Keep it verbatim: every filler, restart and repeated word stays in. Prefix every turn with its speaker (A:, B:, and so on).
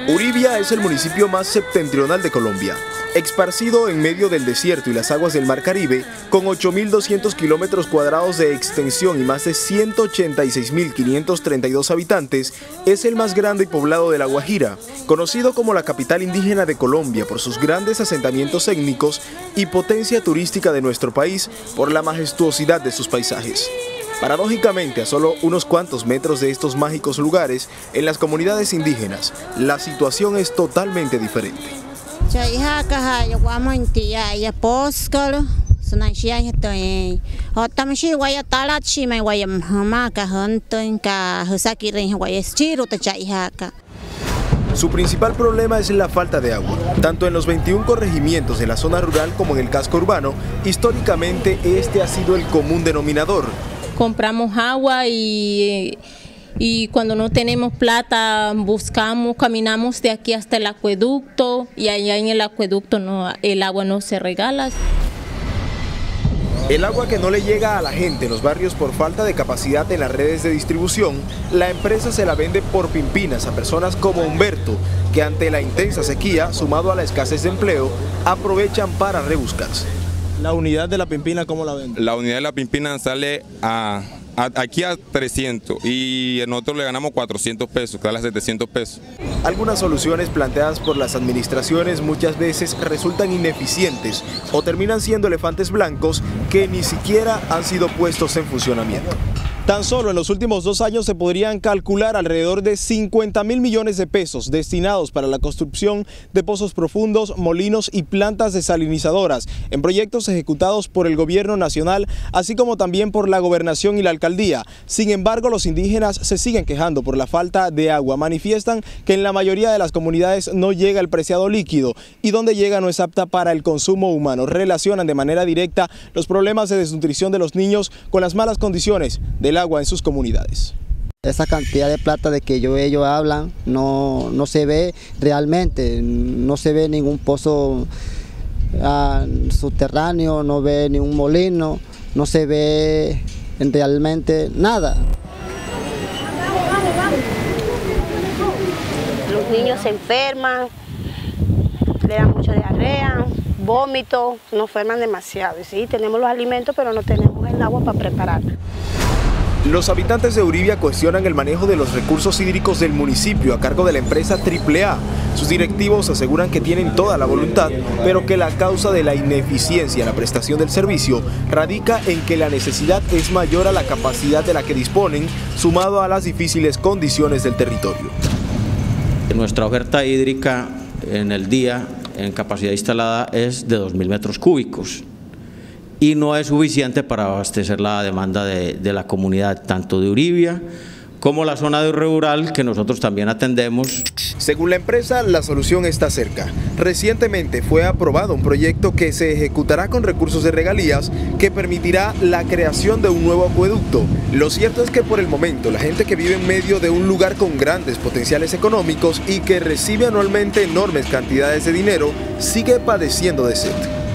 A: Uribia es el municipio más septentrional de Colombia, esparcido en medio del desierto y las aguas del Mar Caribe, con ocho mil doscientos kilómetros cuadrados de extensión y más de ciento ochenta y seis mil quinientos treinta y dos habitantes, es el más grande poblado de La Guajira, conocido como la capital indígena de Colombia por sus grandes asentamientos étnicos y potencia turística de nuestro país por la majestuosidad de sus paisajes. Paradójicamente, a solo unos cuantos metros de estos mágicos lugares, en las comunidades indígenas, la situación es totalmente diferente. Su principal problema es la falta de agua. Tanto en los veintiún corregimientos de la zona rural como en el casco urbano, históricamente este ha sido el común denominador.
B: Compramos agua y, y cuando no tenemos plata buscamos, caminamos de aquí hasta el acueducto y allá en el acueducto no, el agua no se regala.
A: El agua que no le llega a la gente en los barrios por falta de capacidad en las redes de distribución, la empresa se la vende por pimpinas a personas como Humberto, que ante la intensa sequía, sumado a la escasez de empleo, aprovechan para rebuscarse.
C: ¿La unidad de la pimpina cómo la venden?
D: La unidad de la pimpina sale a, a, aquí a trescientos y nosotros le ganamos cuatrocientos pesos, sale a setecientos pesos.
A: Algunas soluciones planteadas por las administraciones muchas veces resultan ineficientes o terminan siendo elefantes blancos que ni siquiera han sido puestos en funcionamiento.
C: Tan solo en los últimos dos años se podrían calcular alrededor de cincuenta mil millones de pesos destinados para la construcción de pozos profundos, molinos y plantas desalinizadoras en proyectos ejecutados por el gobierno nacional, así como también por la gobernación y la alcaldía. Sin embargo, los indígenas se siguen quejando por la falta de agua. Manifiestan que en la mayoría de las comunidades no llega el preciado líquido y donde llega no es apta para el consumo humano. Relacionan de manera directa los problemas de desnutrición de los niños con las malas condiciones del agua en sus comunidades.
E: Esa cantidad de plata de que yo, ellos hablan no, no se ve realmente, no se ve ningún pozo uh, subterráneo, no ve ningún molino, no se ve realmente nada.
F: Los niños se enferman, le dan mucha diarrea, vómito, nos enferman demasiado. Sí, tenemos los alimentos, pero no tenemos el agua para preparar.
A: Los habitantes de Uribia cuestionan el manejo de los recursos hídricos del municipio a cargo de la empresa Triple A. Sus directivos aseguran que tienen toda la voluntad, pero que la causa de la ineficiencia en la prestación del servicio radica en que la necesidad es mayor a la capacidad de la que disponen, sumado a las difíciles condiciones del territorio.
G: Nuestra oferta hídrica en el día, en capacidad instalada, es de dos mil metros cúbicos. Y no es suficiente para abastecer la demanda de, de la comunidad, tanto de Uribia como la zona de rural que nosotros también atendemos.
A: Según la empresa, la solución está cerca. Recientemente fue aprobado un proyecto que se ejecutará con recursos de regalías que permitirá la creación de un nuevo acueducto. Lo cierto es que por el momento la gente que vive en medio de un lugar con grandes potenciales económicos y que recibe anualmente enormes cantidades de dinero sigue padeciendo de sed.